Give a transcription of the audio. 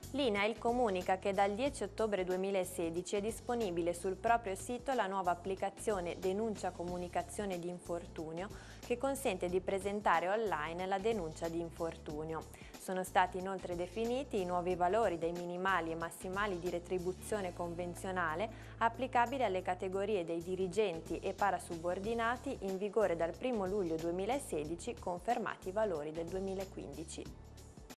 L'INAIL comunica che dal 10 ottobre 2016 è disponibile sul proprio sito la nuova applicazione Denuncia Comunicazione di Infortunio che consente di presentare online la denuncia di infortunio. Sono stati inoltre definiti i nuovi valori dei minimali e massimali di retribuzione convenzionale applicabili alle categorie dei dirigenti e parasubordinati in vigore dal 1 luglio 2016, confermati i valori del 2015.